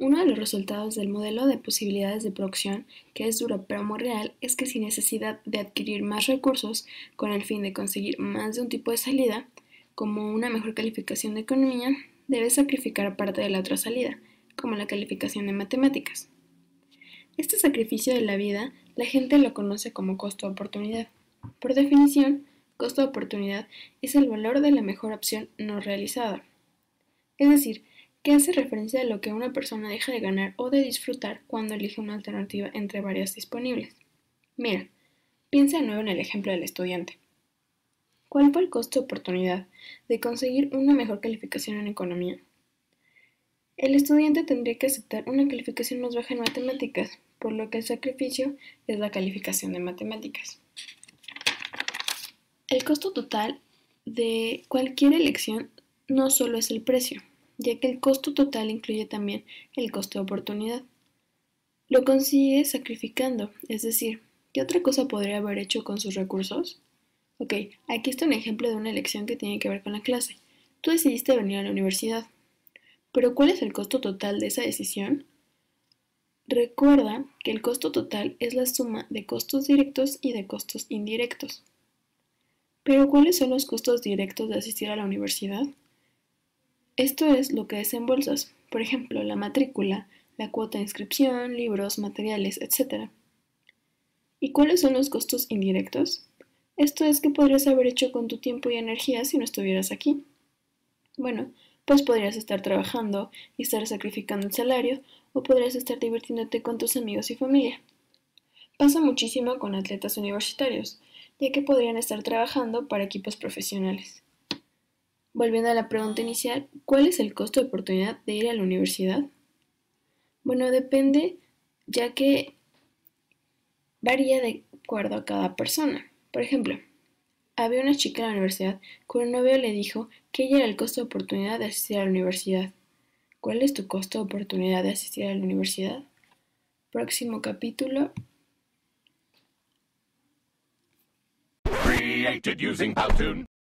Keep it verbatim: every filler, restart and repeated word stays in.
Uno de los resultados del modelo de posibilidades de producción, que es duro pero muy real, es que sin necesidad de adquirir más recursos con el fin de conseguir más de un tipo de salida, como una mejor calificación de economía, debes sacrificar parte de la otra salida, como la calificación de matemáticas. Este sacrificio de la vida, la gente lo conoce como costo de oportunidad. Por definición, costo de oportunidad es el valor de la mejor opción no realizada. Es decir, que hace referencia a lo que una persona deja de ganar o de disfrutar cuando elige una alternativa entre varias disponibles. Mira, piensa de nuevo en el ejemplo del estudiante. ¿Cuál fue el costo de oportunidad de conseguir una mejor calificación en economía? El estudiante tendría que aceptar una calificación más baja en matemáticas, por lo que el sacrificio es la calificación de matemáticas. El costo total de cualquier elección no solo es el precio, ya que el costo total incluye también el costo de oportunidad. Lo consigue sacrificando, es decir, ¿qué otra cosa podría haber hecho con sus recursos? Ok, aquí está un ejemplo de una elección que tiene que ver con la clase. Tú decidiste venir a la universidad, pero ¿cuál es el costo total de esa decisión? Recuerda que el costo total es la suma de costos directos y de costos indirectos. ¿Pero cuáles son los costos directos de asistir a la universidad? Esto es lo que desembolsas, por ejemplo, la matrícula, la cuota de inscripción, libros, materiales, etcétera. ¿Y cuáles son los costos indirectos? Esto es que podrías haber hecho con tu tiempo y energía si no estuvieras aquí. Bueno, pues podrías estar trabajando y estar sacrificando el salario, o podrías estar divirtiéndote con tus amigos y familia. Pasa muchísimo con atletas universitarios, ya que podrían estar trabajando para equipos profesionales. Volviendo a la pregunta inicial, ¿cuál es el costo de oportunidad de ir a la universidad? Bueno, depende, ya que varía de acuerdo a cada persona. Por ejemplo, había una chica en la universidad cuyo novio le dijo que ella era el costo de oportunidad de asistir a la universidad. ¿Cuál es tu costo de oportunidad de asistir a la universidad? Próximo capítulo. Created using Powtoon.